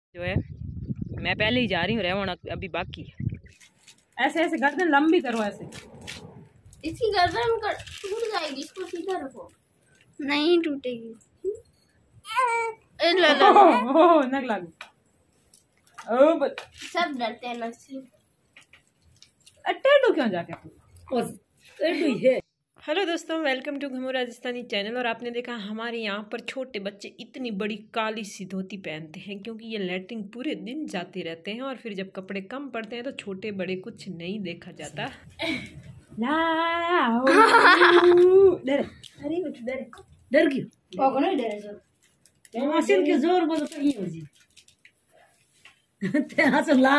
जो है मैं पहले ही जा रही हूँ, रेवण अभी बाकी है। ऐसे ऐसे गर्दन लंबी करो, ऐसे इसकी गर्दन टूट जाएगी, इसको सीधा रखो। नहीं टूटेगी। नग लागू। सब डरते हैं नग से। टेढ़ू क्यों जाके है। हेलो दोस्तों, वेलकम टू घूमो राजस्थानी चैनल। और आपने देखा हमारे यहाँ पर छोटे बच्चे इतनी बड़ी काली सी धोती पहनते हैं क्योंकि ये लैट्रिन पूरे दिन जाते रहते हैं और फिर जब कपड़े कम पड़ते हैं तो छोटे बड़े कुछ नहीं देखा जाता। डर अरे डर डर क्यों नहीं डरे जो मशीन के जोर बोलो तो ये हो जी हंसला।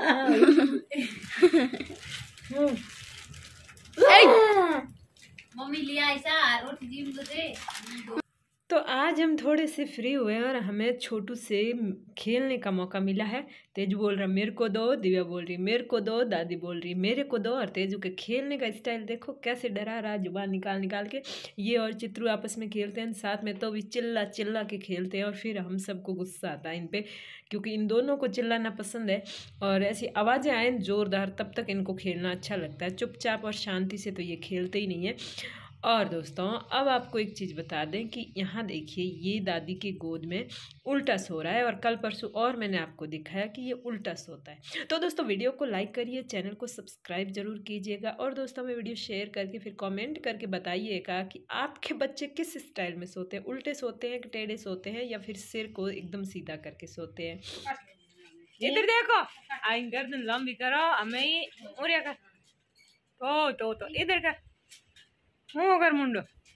मम्मी लिया ऐसा रोटी जीम दे। तो आज हम थोड़े से फ्री हुए और हमें छोटू से खेलने का मौका मिला है। तेजू बोल रहा मेरे को दो, दिव्या बोल रही मेरे को दो, दादी बोल रही मेरे को दो। और तेजू के खेलने का स्टाइल देखो कैसे डरा रहा, जुबान निकाल निकाल के। ये और चित्रू आपस में खेलते हैं साथ में, तो भी चिल्ला चिल्ला के खेलते हैं और फिर हम सबको गुस्सा आता है इन पे क्योंकि इन दोनों को चिल्लाना पसंद है और ऐसी आवाज़ें आए ज़ोरदार तब तक इनको खेलना अच्छा लगता है। चुपचाप और शांति से तो ये खेलते ही नहीं है। और दोस्तों अब आपको एक चीज़ बता दें कि यहाँ देखिए ये दादी की गोद में उल्टा सो रहा है और कल परसों और मैंने आपको दिखाया कि ये उल्टा सोता है। तो दोस्तों वीडियो को लाइक करिए, चैनल को सब्सक्राइब जरूर कीजिएगा और दोस्तों में वीडियो शेयर करके फिर कमेंट करके बताइएगा कि आपके बच्चे किस स्टाइल में सोते हैं, उल्टे सोते हैं कि टेढ़े सोते हैं या फिर सिर को एकदम सीधा करके सोते हैं। इधर देखो, आई गर्दन लंबी करो, हमें और कर तो इधर कर अगर मुंडो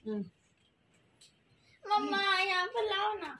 मम्मा यहाँ पर लाओ ना।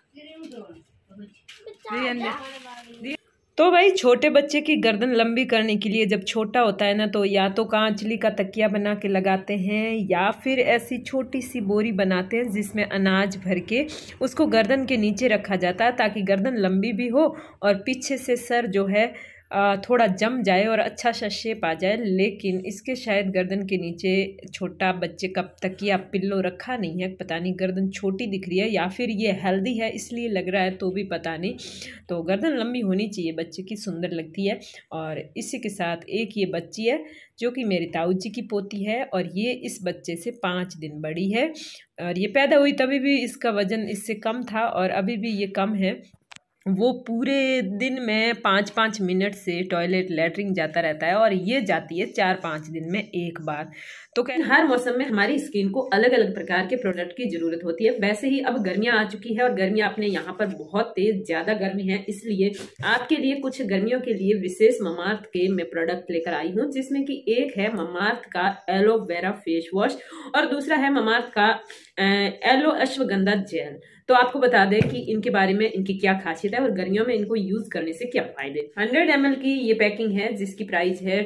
तो भाई छोटे बच्चे की गर्दन लंबी करने के लिए जब छोटा होता है ना तो या तो कांचली का तकिया बना के लगाते हैं या फिर ऐसी छोटी सी बोरी बनाते हैं जिसमें अनाज भर के उसको गर्दन के नीचे रखा जाता है ताकि गर्दन लंबी भी हो और पीछे से सर जो है थोड़ा जम जाए और अच्छा सा शेप आ जाए। लेकिन इसके शायद गर्दन के नीचे छोटा बच्चे का तकिया पिल्लो रखा नहीं है, पता नहीं गर्दन छोटी दिख रही है या फिर ये हेल्दी है इसलिए लग रहा है, तो भी पता नहीं। तो गर्दन लंबी होनी चाहिए बच्चे की, सुंदर लगती है। और इसी के साथ एक ये बच्ची है जो कि मेरी ताऊ जी की पोती है और ये इस बच्चे से 5 दिन बड़ी है और ये पैदा हुई तभी भी इसका वजन इससे कम था और अभी भी ये कम है। वो पूरे दिन में 5-5 मिनट से टॉयलेट लैट्रिन जाता रहता है और ये जाती है 4-5 दिन में एक बार। तो हर मौसम में हमारी स्किन को अलग अलग प्रकार के प्रोडक्ट की जरूरत होती है। वैसे ही अब गर्मियां आ चुकी है और गर्मियां अपने यहाँ पर बहुत तेज ज्यादा गर्मी है, इसलिए आपके लिए कुछ गर्मियों के लिए विशेष ममार्थ के मैं प्रोडक्ट लेकर आई हूँ जिसमें कि एक है ममार्थ का एलोवेरा फेस वॉश और दूसरा है ममार्थ का एलो अश्वगंधा जेल। तो आपको बता दें कि इनके बारे में, इनकी क्या खासियत है और गर्मियों में इनको यूज करने से क्या फायदे। 100 ml की ये पैकिंग है जिसकी प्राइस है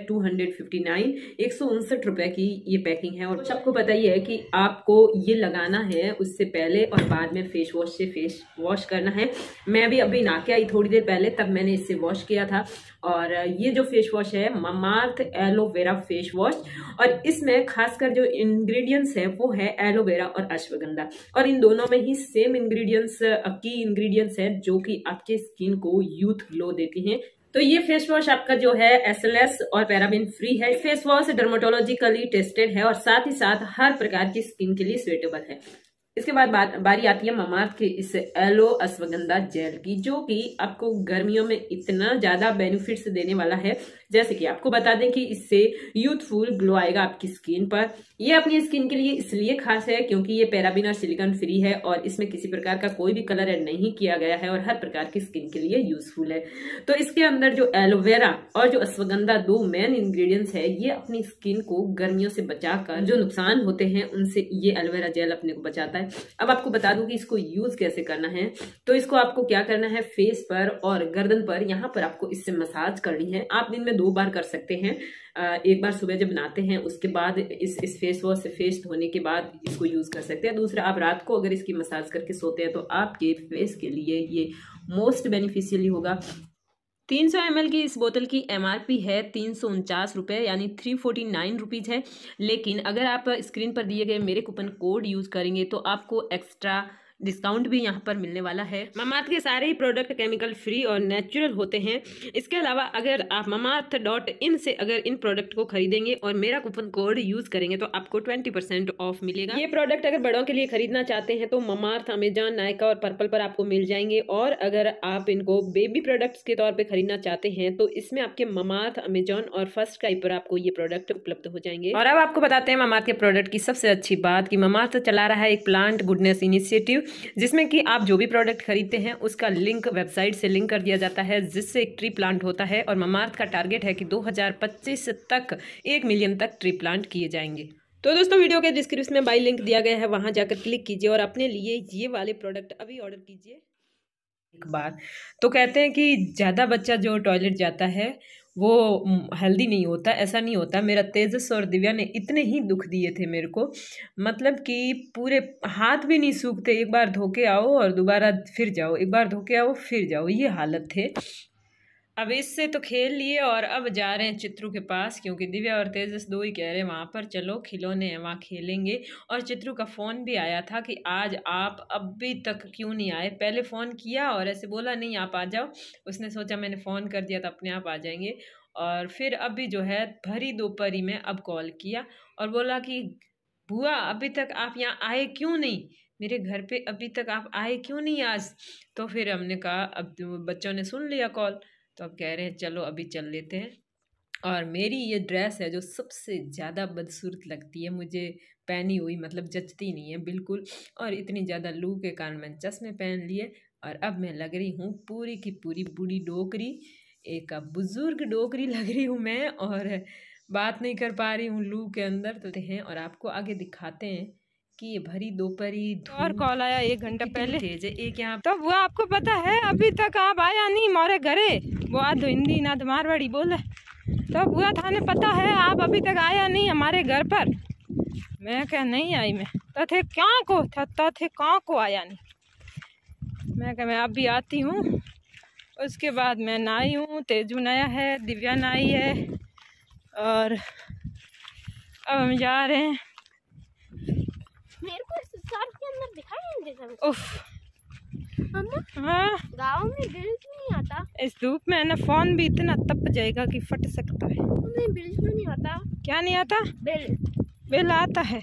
259, 159 रुपए की ये पैकिंग है। और सबको पता ही है कि आपको ये लगाना है उससे पहले और बाद में फेस वॉश से फेस वॉश करना है। मैं भी अभी नहा के आई थोड़ी देर पहले, तब मैंने इससे वॉश किया था। और ये जो फेस वॉश है ममार्थ एलोवेरा फेस वॉश और इसमें खासकर जो इंग्रेडिएंट्स है वो है एलोवेरा और अश्वगंधा और इन दोनों में ही सेम इंग्रेडिएंट्स की इंग्रेडिएंट्स है जो कि आपके स्किन को यूथ ग्लो देती हैं। तो ये फेस वॉश आपका जो है SLS और पैराबेन फ्री है। फेस वॉश डर्मेटोलॉजिकली टेस्टेड है और साथ ही साथ हर प्रकार की स्किन के लिए सुइटेबल है। इसके बाद बारी आती है ममार्थ के इस एलो अश्वगंधा जेल की, जो कि आपको गर्मियों में इतना ज्यादा बेनिफिट्स देने वाला है। जैसे कि आपको बता दें कि इससे यूथफुल ग्लो आएगा आपकी स्किन पर। ये अपनी स्किन के लिए इसलिए खास है क्योंकि ये पैराबेन और सिलिकॉन फ्री है और इसमें किसी प्रकार का कोई भी कलर ऐड नहीं किया गया है और हर प्रकार की स्किन के लिए यूजफुल है। तो इसके अंदर जो एलोवेरा और जो अश्वगंधा दो मेन इंग्रेडिएंट्स है, ये अपनी स्किन को गर्मियों से बचाकर जो नुकसान होते हैं उनसे ये एलोवेरा जेल अपने को बचाता है। अब आपको बता दूं कि इसको यूज कैसे करना है। तो इसको आपको क्या करना है, फेस पर और गर्दन पर यहाँ पर आपको इससे मसाज करनी है। आप दिन में 2 बार कर सकते हैं। एक बार सुबह जब नहाते हैं उसके बाद इस फेस वॉश से फेस धोने के बाद इसको यूज कर सकते हैं। दूसरा, आप रात को अगर इसकी मसाज करके सोते हैं तो आपके फेस के लिए ये मोस्ट बेनिफिशियली होगा। 300 ml की इस बोतल की MRP है 349 रुपये यानी 349 रुपीज़ है। लेकिन अगर आप स्क्रीन पर दिए गए मेरे कूपन कोड यूज़ करेंगे तो आपको एक्स्ट्रा डिस्काउंट भी यहाँ पर मिलने वाला है। ममाअर्थ के सारे ही प्रोडक्ट केमिकल फ्री और नेचुरल होते हैं। इसके अलावा अगर आप mamaearth.in से अगर इन प्रोडक्ट को खरीदेंगे और मेरा कूपन कोड यूज करेंगे तो आपको 20% ऑफ मिलेगा। ये प्रोडक्ट अगर बड़ों के लिए खरीदना चाहते हैं तो ममाअर्थ, अमेजॉन, नायका और पर्पल पर आपको मिल जाएंगे। और अगर आप इनको बेबी प्रोडक्ट्स के तौर पे खरीदना चाहते हैं तो इसमें आपके ममाअर्थ, अमेजॉन और फर्स्ट क्राई पर आपको ये प्रोडक्ट उपलब्ध हो जाएंगे। और अब आपको बताते हैं ममाअर्थ के प्रोडक्ट की सबसे अच्छी बात कि ममाअर्थ चला रहा है एक प्लांट गुडनेस इनिशिएटिव, जिसमें कि आप जो भी प्रोडक्ट खरीदते हैं उसका लिंक वेबसाइट से लिंक कर दिया जाता है, जिससे एक ट्री प्लांट होता है। और ममाअर्थ का टारगेट है कि 2025 तक 1 मिलियन तक ट्री प्लांट किए जाएंगे। तो दोस्तों वीडियो के डिस्क्रिप्शन में बाई लिंक दिया गया है, वहां जाकर क्लिक कीजिए और अपने लिए ये वाले प्रोडक्ट अभी ऑर्डर कीजिए। एक बार तो कहते हैं कि ज़्यादा बच्चा जो टॉयलेट जाता है वो हेल्दी नहीं होता, ऐसा नहीं होता। मेरा तेजस और दिव्या ने इतने ही दुख दिए थे मेरे को, मतलब कि पूरे हाथ भी नहीं सूखते, एक बार धो के आओ और दोबारा फिर जाओ, एक बार धो के आओ फिर जाओ, ये हालत थे। अब इससे तो खेल लिए और अब जा रहे हैं चित्रू के पास, क्योंकि दिव्या और तेजस दो ही कह रहे हैं वहाँ पर चलो खिलौने हैं वहाँ खेलेंगे। और चित्रू का फ़ोन भी आया था कि आज आप अभी तक क्यों नहीं आए। पहले फ़ोन किया और ऐसे बोला नहीं आप आ जाओ, उसने सोचा मैंने फ़ोन कर दिया तो अपने आप आ जाएंगे। और फिर अभी जो है भरी दोपहरी में अब कॉल किया और बोला कि बुआ अभी तक आप यहाँ आए क्यों नहीं, मेरे घर पे अभी तक आप आए क्यों नहीं आज। तो फिर हमने कहा, अब बच्चों ने सुन लिया कॉल तो अब कह रहे हैं चलो अभी चल लेते हैं। और मेरी ये ड्रेस है जो सबसे ज़्यादा बदसूरत लगती है मुझे पहनी हुई, मतलब जचती नहीं है बिल्कुल। और इतनी ज़्यादा लू के कारण मैंने चश्मे पहन लिए और अब मैं लग रही हूँ पूरी की पूरी बूढ़ी डोकरी, एक बुजुर्ग डोकरी लग रही हूँ मैं, और बात नहीं कर पा रही हूँ लू के अंदर तो हैं। और आपको आगे दिखाते हैं कि ये भरी दोपहरी और कॉल आया 1 घंटा पहले एक यहाँ। तो वो आपको पता है अभी तक आप आया नहीं मोरे घरे, वो आध हिंदी ना मारवाड़ी बोले, तो बुआ थाने पता है आप अभी तक आया नहीं हमारे घर पर। मैं क्या नहीं आई, मैं तो थे क्या को था थे कहाँ को आया नहीं। मैं क्या मैं अभी आती हूँ। उसके बाद मैं नहाई हूँ, तेजू नया है, दिव्या नहाई है और अब हम जा रहे हैं। मेरे को इस सर्फ के अंदर दिखाई नहीं देता। उफ हाँ गाँव में बिल क्यों नहीं आता? इस धूप में ना फोन भी इतना तप जाएगा कि फट सकता है। तुम्हें बिल क्यों नहीं आता? क्या नहीं आता? बिल आता है।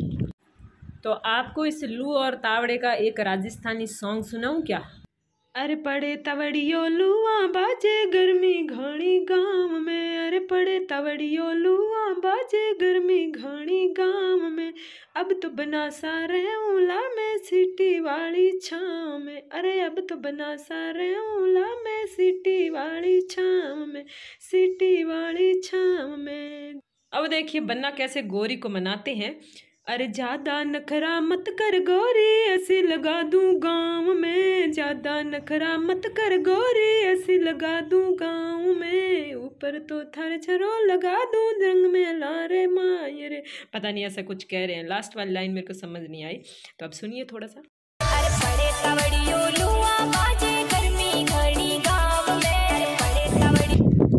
तो आपको इस लू और तावड़े का एक राजस्थानी सॉन्ग सुनाऊं क्या? अरे पड़े तवड़ियो लुआ बाजे गर्मी घाणी गाँव में, अरे पड़े तवड़ियो लुआ बाजे गर्मी घाणी गाँव में, अब तो बना सा रेऊला में सिटी वाली छाँव में, अरे अब तो बना सा रेऊला में सिटी वाली छाँव में, सिटी वाली छाँव में। अब देखिए बन्ना कैसे गोरी को मनाते हैं। अरे ज्यादा नखरा मत कर गोरी ऐसी लगा दूं गाँव में, ज्यादा नखरा मत कर गोरी ऐसी लगा दूं गाँव में, ऊपर तो थर छरो लगा दूं रंग में लारे मायरे। पता नहीं ऐसा कुछ कह रहे हैं, लास्ट वाली लाइन मेरे को समझ नहीं आई, तो अब सुनिए थोड़ा सा। अरे पड़े तवड़ियो लुआ बाजे गर्मी घड़ी गाँव में, पड़े तवड़ी।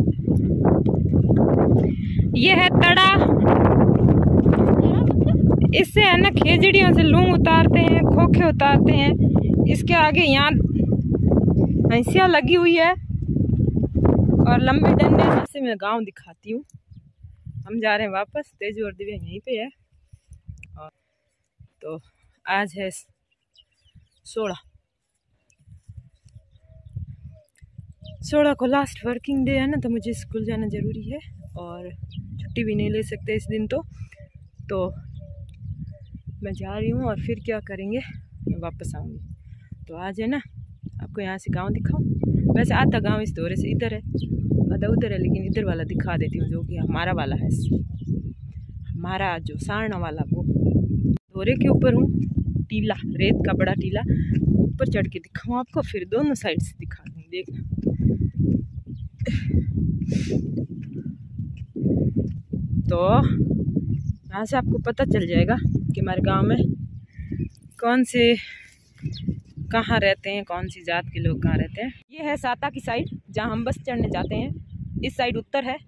ये है तड़ा, इससे है ना खेजड़ियों से लूंग उतारते हैं, खोखे उतारते हैं। इसके आगे यहाँ भैंसिया लगी हुई है और लंबे डंडे से मैं गांव दिखाती हूँ। हम जा रहे हैं वापस, तेजू और दिव्या यहीं पे है। और तो आज है 16 को लास्ट वर्किंग डे है ना, तो मुझे स्कूल जाना ज़रूरी है और छुट्टी भी नहीं ले सकते इस दिन। तो मैं जा रही हूँ और फिर क्या करेंगे, मैं वापस आऊँगी। तो आज है ना आपको यहाँ से गांव दिखाऊँ। वैसे आधा गांव इस दौरे से इधर है, आधा उधर है, लेकिन इधर वाला दिखा देती हूँ जो कि हमारा वाला है, हमारा जो सारना वाला। वो दौरे के ऊपर हूँ, टीला, रेत का बड़ा टीला, ऊपर चढ़ के दिखाऊँ आपको, फिर दोनों साइड से दिखा दूँगी, देखना। तो यहाँ से आपको पता चल जाएगा कि हमारे गांव में कौन से कहाँ रहते हैं, कौन सी जात के लोग कहाँ रहते हैं। ये है साता की साइड जहाँ हम बस चढ़ने जाते हैं। इस साइड उत्तर है,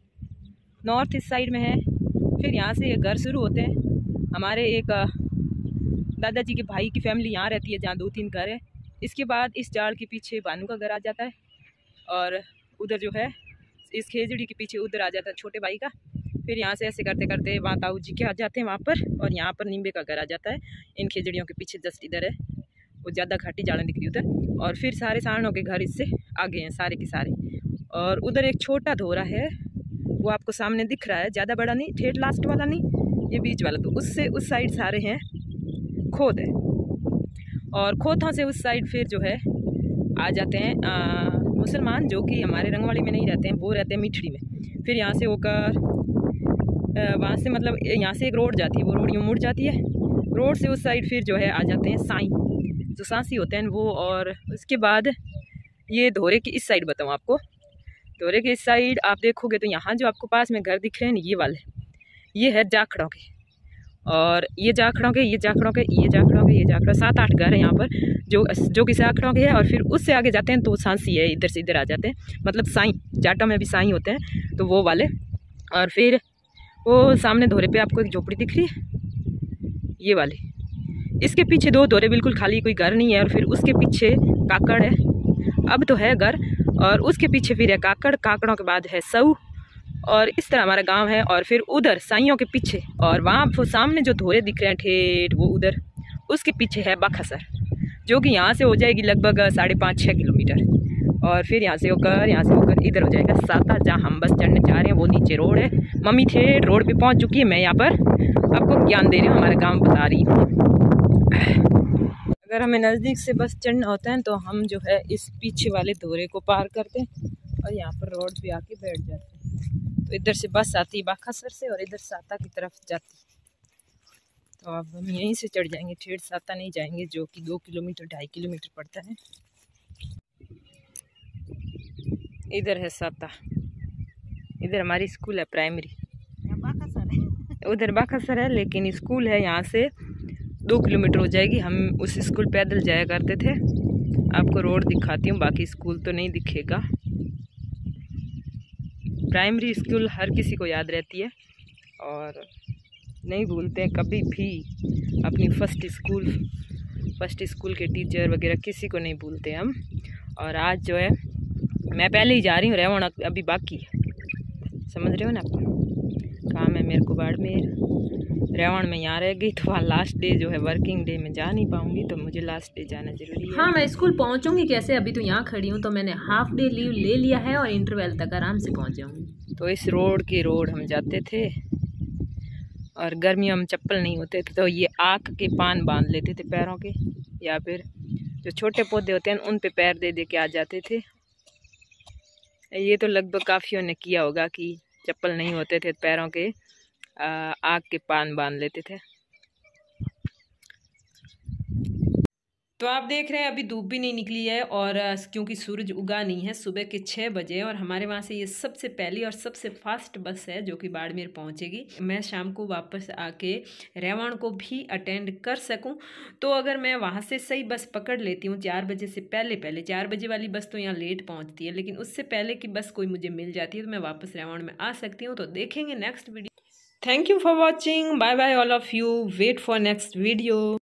नॉर्थ इस साइड में है। फिर यहाँ से ये घर शुरू होते हैं। हमारे एक दादाजी के भाई की फैमिली यहाँ रहती है, जहाँ 2-3 घर है। इसके बाद इस झाड़ के पीछे भानु का घर आ जाता है, और उधर जो है इस खेजड़ी के पीछे उधर आ जाता है छोटे भाई का। फिर यहाँ से ऐसे करते करते वहाँ ताऊ जी के आ जाते हैं वहाँ पर, और यहाँ पर नींबे का घर आ जाता है। इन खेजड़ियों के पीछे जस्ट इधर है, वो ज़्यादा घाटी झाड़ा दिख रही उधर। और फिर सारे सारणों के घर इससे आगे हैं सारे के सारे। और उधर एक छोटा धोरा है, वो आपको सामने दिख रहा है, ज़्यादा बड़ा नहीं, ठेठ लास्ट वाला नहीं, ये बीच वाला। तो उससे उस साइड सारे हैं खोद है, और खोतों से उस साइड फिर जो है आ जाते हैं मुसलमान, जो कि हमारे रंगवाड़ी में नहीं रहते हैं, वो रहते हैं मिठड़ी में। फिर यहाँ से होकर वहाँ से मतलब यहाँ से एक रोड जाती है, वो रोड यूँ मुड़ जाती है। रोड से उस साइड फिर जो है आ जाते हैं साईं, जो सांसी होते हैं वो। और उसके बाद ये धोरे की इस साइड बताऊँ आपको, धोरे के इस साइड आप देखोगे तो यहाँ जो आपको पास में घर दिख रहे हैं ना, ये वाले, ये है जाखड़ों के। और ये जाखड़ों के, ये जाखड़ों के, ये जाखड़ों के, ये जाखड़ों, 7-8 घर है यहाँ पर जो कि जाखड़ों के है। और फिर उससे आगे जाते हैं तो सांसी है, इधर से इधर आ जाते हैं, मतलब साईं, जाटों में भी साईं होते हैं, तो वो वाले। और फिर वो सामने धोरे पे आपको एक झोपड़ी दिख रही है, ये वाली, इसके पीछे 2 धोरे बिल्कुल खाली, कोई घर नहीं है। और फिर उसके पीछे काकड़ है, अब तो है घर, और उसके पीछे फिर है काकड़, काकड़ों के बाद है सऊ, और इस तरह हमारा गांव है। और फिर उधर साइयों के पीछे, और वहाँ वो सामने जो धोरे दिख रहे हैं ठेठ, वो उधर उसके पीछे है बाखासर, जो कि यहाँ से हो जाएगी लगभग 5.5-6 किलोमीटर। और फिर यहाँ से होकर इधर हो जाएगा साता, जहाँ हम बस चढ़ने जा रहे हैं। वो नीचे रोड है, मम्मी ठेठ रोड पे पहुँच चुकी है, मैं यहाँ पर आपको ज्ञान दे रही हूँ, हमारा गाँव बता रही हूँ। अगर हमें नज़दीक से बस चढ़ना होता है तो हम जो है इस पीछे वाले धोरे को पार करते हैं और यहाँ पर रोड पे आके बैठ जाते हैं। तो इधर से बस आती है बाखासर से और इधर साता की तरफ जाती है। तो अब हम यहीं से चढ़ जाएंगे, ठेठ साता नहीं जाएंगे, जो कि 2 किलोमीटर 2.5 किलोमीटर पड़ता है। इधर है साता, इधर हमारी स्कूल है प्राइमरी, उधर बाखासर है, लेकिन स्कूल है यहाँ से 2 किलोमीटर हो जाएगी। हम उस स्कूल पैदल जाया करते थे, आपको रोड दिखाती हूँ, बाकी स्कूल तो नहीं दिखेगा। प्राइमरी स्कूल हर किसी को याद रहती है और नहीं भूलते हैं कभी भी अपनी फर्स्ट स्कूल के टीचर वगैरह, किसी को नहीं भूलते हम। और आज जो है मैं पहले ही जा रही हूँ, रेवण अभी बाकी है, समझ रहे हो ना आप, काम है मेरे को बाड़मेर, रेवण में यहाँ रह गई, तो वहाँ लास्ट डे जो है वर्किंग डे में जा नहीं पाऊँगी, तो मुझे लास्ट डे जाना जरूरी है। हाँ, मैं स्कूल पहुँचूँगी कैसे, अभी तो यहाँ खड़ी हूँ, तो मैंने हाफ डे लीव ले लिया है और इंटरवल तक आराम से पहुँच जाऊँगी। तो इस रोड हम जाते थे, और गर्मियों में चप्पल नहीं होते थे, तो ये आक के पान बांध लेते थे पैरों के, या फिर जो छोटे पौधे होते हैं उन पे पैर दे दे के आ जाते थे। ये तो लगभग काफ़ियों ने किया होगा कि चप्पल नहीं होते थे पैरों के, आग के पान बांध लेते थे। तो आप देख रहे हैं अभी धूप भी नहीं निकली है, और क्योंकि सूरज उगा नहीं है, सुबह के 6 बजे, और हमारे वहाँ से ये सबसे पहली और सबसे फास्ट बस है जो कि बाड़मेर पहुँचेगी। मैं शाम को वापस आके रेवण को भी अटेंड कर सकूं, तो अगर मैं वहाँ से सही बस पकड़ लेती हूँ 4 बजे से पहले 4 बजे वाली बस तो यहाँ लेट पहुँचती है, लेकिन उससे पहले की बस कोई मुझे मिल जाती है तो मैं वापस रेवण में आ सकती हूँ। तो देखेंगे next video. Thank you for watching, bye bye all of you, wait for next video.